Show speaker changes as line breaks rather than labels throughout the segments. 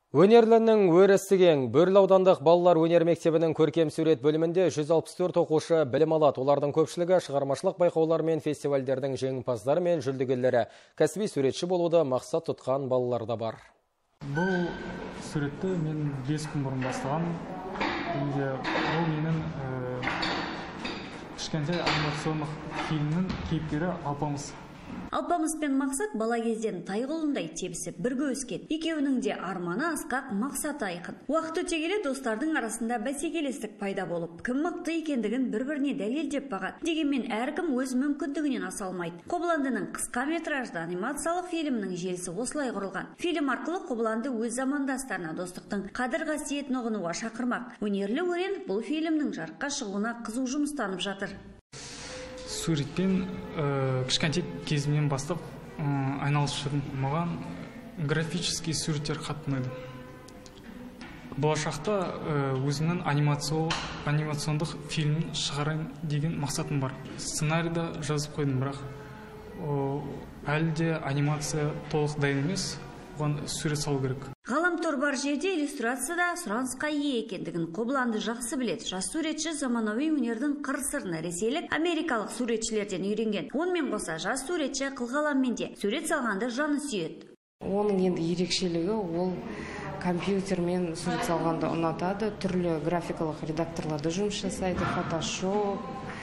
Өнерлінің өрісі кең. Бөрлі аудандық балалар өнер мектебінің көркем сурет бөлімінде 164 оқушы білім алады. Олардың көпшілігі шығармашылық байқаулар мен фестивальдердің жеңімпаздары мен жүлдегерлері. Кәсіби суретші болуды мақсат тұтқан балалар да бар.
Бұл суретті мен 5 күн бұрын бастаған. Ол менің кішкентай анимациондық фильмнің кейіпкері Алпамыс.
Алпамыс пен Мақсат бала кезден тайғұлындай тебісіп бірге өскен. Екеуінің де арманы асқақ, мақсаты айқын. Уақыт өте келе достардың арасында бәсекелестік пайда болып, кім мықты екендігін бір-біріне дәлелдеп бағады. Дегенмен әркім өз мүмкіндігінен аса алмайды. Қобыландының қысқа метражды анимациялық фильмінің желісі осылай құрылған. Фильм арқылы Қобыланды өз замандастарына достықтың қадір-қасиетін ұғынуға шақырмақ. Өнерлі өрен бұл фильмнің жарыққа шығуына қызу жұмыстанып жатыр.
Суретпен кішкентай кезімнен бастап айналысып жүрдім. Маған графический суреттер қатты ұнайды. Болашақта өзімнің анимациондық фильмін шығарайын деген мақсатым бар. Сценарийда жазып қойдым, бірақ әлі де анимация толық дайын емес, оған сурет салу керек.
Ғаламтор бар жерде иллюстрацияда сұранысқа ие екендігін Қобыланды жақсы біледі. Жас суретші заманауи өнердің қыр-сырын ресейлік, америкалық суретшілерден үйренген. Онымен қоса жас суретші қылқаламмен де сурет салғанды жаны сүйеді.
Оның енді ерекшелігі ол компьютермен сурет салғанды ұнатады. Түрлі графикалық редакторларды жұмыс жасайды. Photoshop,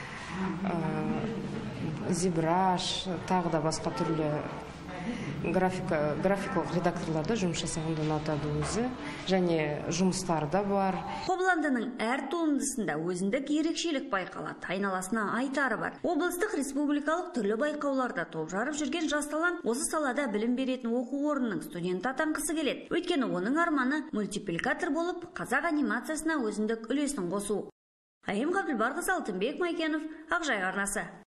ZBrush, тағы да басқа түрлі графикалық редакторларда жұмыс жасағанды ұнатады өзі, және жұмыстары да бар.
Қобыландының әр туындысында өзіндік ерекшелік байқалады, айналасына айтары бар. Облыстық республикалық түрлі байқауларда топ жарып жүрген жас талант осы салада білім беретін оқу орнының студенті атанғысы келеді. Өйткені оның арманы мультипликатор болып, қазақ анимациясына өзіндік үлесін қосу. Айым Қабдылбарқызы, Алтынбек Майкенов, Ақжайық арнасы.